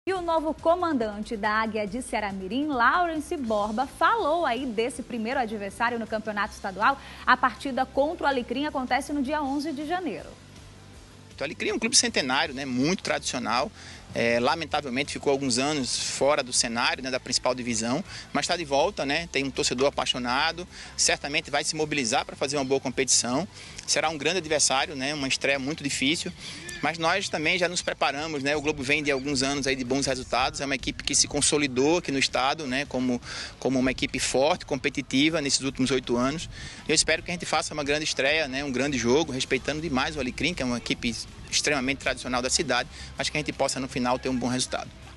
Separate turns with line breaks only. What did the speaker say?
E o novo comandante da Águia de Ceará-Mirim, Lawrence Borba, falou aí desse primeiro adversário no campeonato estadual. A partida contra o Alecrim acontece no dia 11 de janeiro.
O Alecrim é um clube centenário, né, muito tradicional. Lamentavelmente ficou alguns anos fora do cenário, né, da principal divisão, mas está de volta, né, tem um torcedor apaixonado, certamente vai se mobilizar para fazer uma boa competição. Será um grande adversário, né, uma estreia muito difícil, mas nós também já nos preparamos, né, o Globo vem de alguns anos aí de bons resultados, é uma equipe que se consolidou aqui no estado, né, como uma equipe forte, competitiva nesses últimos 8 anos. Eu espero que a gente faça uma grande estreia, né, um grande jogo, respeitando demais o Alecrim, que é uma equipe extremamente tradicional da cidade, mas que a gente possa no final ter um bom resultado.